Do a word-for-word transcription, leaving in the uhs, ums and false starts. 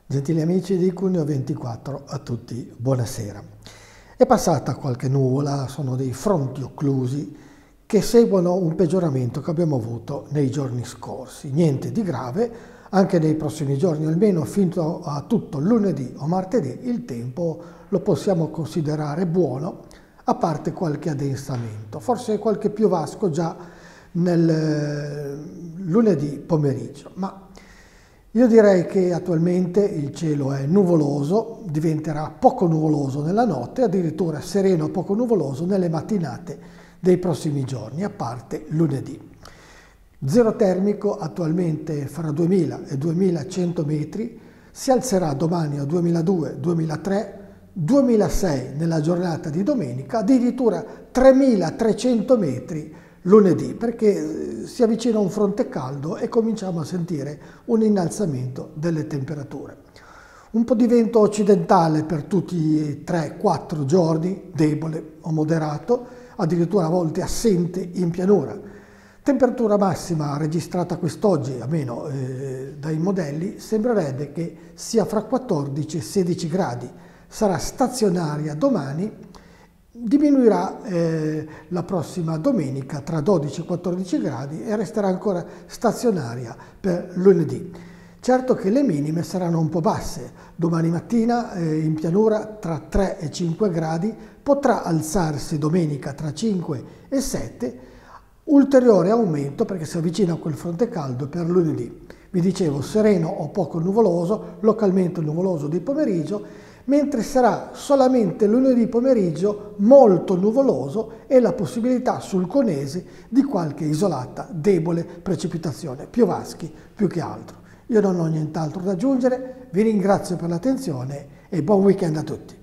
Gentili amici di Cuneo ventiquattro, a tutti buonasera. È passata qualche nuvola, sono dei fronti occlusi che seguono un peggioramento che abbiamo avuto nei giorni scorsi. Niente di grave, anche nei prossimi giorni, almeno fino a tutto lunedì o martedì, il tempo lo possiamo considerare buono, a parte qualche addensamento, forse qualche piovasco già nel lunedì pomeriggio, ma io direi che attualmente il cielo è nuvoloso, diventerà poco nuvoloso nella notte, addirittura sereno poco nuvoloso nelle mattinate dei prossimi giorni, a parte lunedì. Zero termico attualmente fra duemila e duemilacento metri, si alzerà domani a duemiladuecento duemilatrecento, duemilasei nella giornata di domenica, addirittura tremilatrecento metri lunedì, perché si avvicina un fronte caldo e cominciamo a sentire un innalzamento delle temperature. Un po' di vento occidentale per tutti e tre quattro giorni, debole o moderato, addirittura a volte assente in pianura. Temperatura massima registrata quest'oggi, almeno eh, dai modelli, sembrerebbe che sia fra quattordici e sedici gradi. Sarà stazionaria domani. Diminuirà eh, la prossima domenica tra dodici e quattordici gradi e resterà ancora stazionaria per lunedì. Certo che le minime saranno un po' basse. Domani mattina eh, in pianura tra tre e cinque gradi, potrà alzarsi domenica tra cinque e sette, ulteriore aumento perché si avvicina a quel fronte caldo per lunedì. Vi dicevo sereno o poco nuvoloso, localmente nuvoloso di pomeriggio, mentre sarà solamente lunedì pomeriggio molto nuvoloso e la possibilità sul Conese di qualche isolata debole precipitazione, piovaschi più che altro. Io non ho nient'altro da aggiungere, vi ringrazio per l'attenzione e buon weekend a tutti.